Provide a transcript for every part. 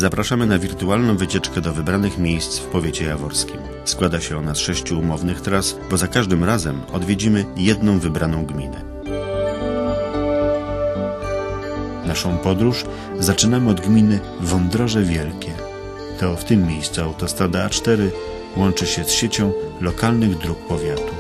Zapraszamy na wirtualną wycieczkę do wybranych miejsc w powiecie jaworskim. Składa się ona z 6 umownych tras, bo za każdym razem odwiedzimy jedną wybraną gminę. Naszą podróż zaczynamy od gminy Wądroże Wielkie. To w tym miejscu autostrada A4 łączy się z siecią lokalnych dróg powiatu.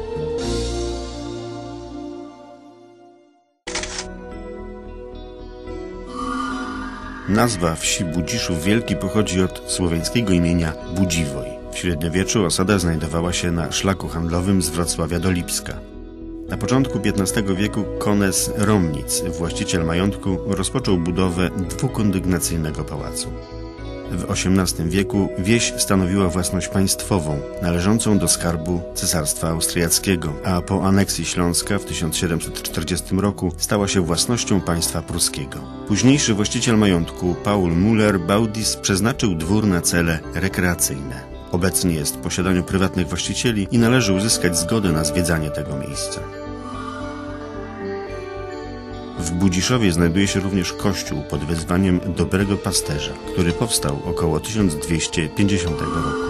Nazwa wsi Budziszów Wielki pochodzi od słowiańskiego imienia Budziwoj. W średniowieczu osada znajdowała się na szlaku handlowym z Wrocławia do Lipska. Na początku XV wieku kones Romnic, właściciel majątku, rozpoczął budowę dwukondygnacyjnego pałacu. W XVIII wieku wieś stanowiła własność państwową, należącą do skarbu Cesarstwa Austriackiego, a po aneksji Śląska w 1740 roku stała się własnością państwa pruskiego. Późniejszy właściciel majątku, Paul Müller-Baudis, przeznaczył dwór na cele rekreacyjne. Obecnie jest w posiadaniu prywatnych właścicieli i należy uzyskać zgodę na zwiedzanie tego miejsca. W Budziszowie znajduje się również kościół pod wezwaniem Dobrego Pasterza, który powstał około 1250 roku.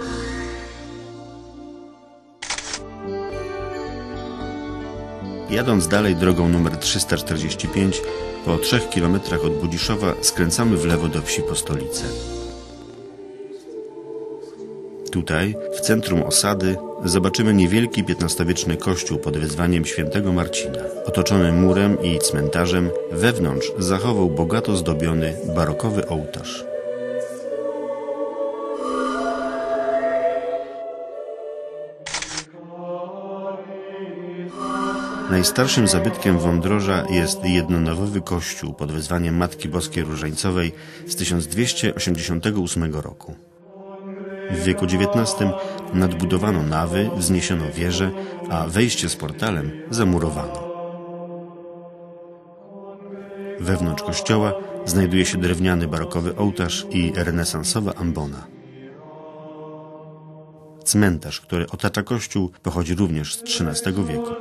Jadąc dalej drogą nr 345, po 3 kilometrach od Budziszowa skręcamy w lewo do wsi Postolice. Tutaj, w centrum osady, zobaczymy niewielki XV-wieczny kościół pod wezwaniem świętego Marcina. Otoczony murem i cmentarzem, wewnątrz zachował bogato zdobiony barokowy ołtarz. Najstarszym zabytkiem Wądroża jest jednonawowy kościół pod wezwaniem Matki Boskiej Różańcowej z 1288 roku. W wieku XIX nadbudowano nawy, wzniesiono wieże, a wejście z portalem zamurowano. Wewnątrz kościoła znajduje się drewniany barokowy ołtarz i renesansowa ambona. Cmentarz, który otacza kościół, pochodzi również z XIII wieku.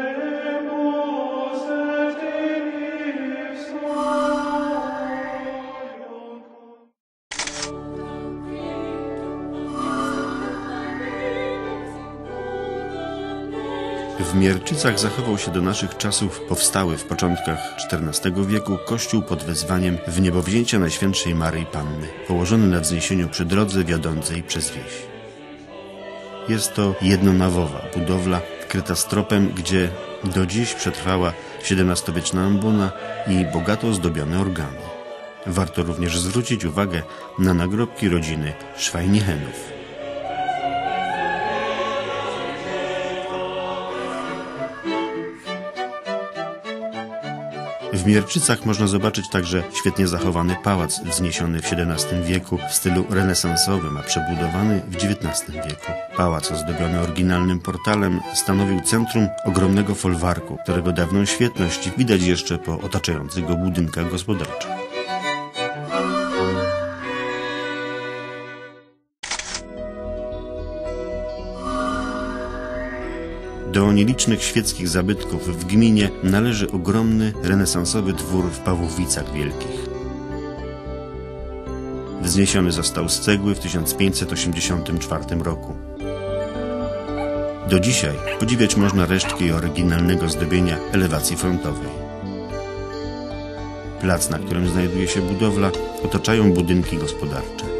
W Mierczycach zachował się do naszych czasów powstały w początkach XIV wieku kościół pod wezwaniem Wniebowzięcia Najświętszej Maryi Panny, położony na wzniesieniu przy drodze wiodącej przez wieś. Jest to jednonawowa budowla wkryta stropem, gdzie do dziś przetrwała XVII-wieczna ambona i bogato ozdobione organy. Warto również zwrócić uwagę na nagrobki rodziny Szwajnichenów. W Mierczycach można zobaczyć także świetnie zachowany pałac wzniesiony w XVII wieku w stylu renesansowym, a przebudowany w XIX wieku. Pałac ozdobiony oryginalnym portalem stanowił centrum ogromnego folwarku, którego dawną świetność widać jeszcze po otaczających go budynkach gospodarczych. Do nielicznych świeckich zabytków w gminie należy ogromny renesansowy dwór w Pawłowicach Wielkich. Wzniesiony został z cegły w 1584 roku. Do dzisiaj podziwiać można resztki oryginalnego zdobienia elewacji frontowej. Plac, na którym znajduje się budowla, otaczają budynki gospodarcze.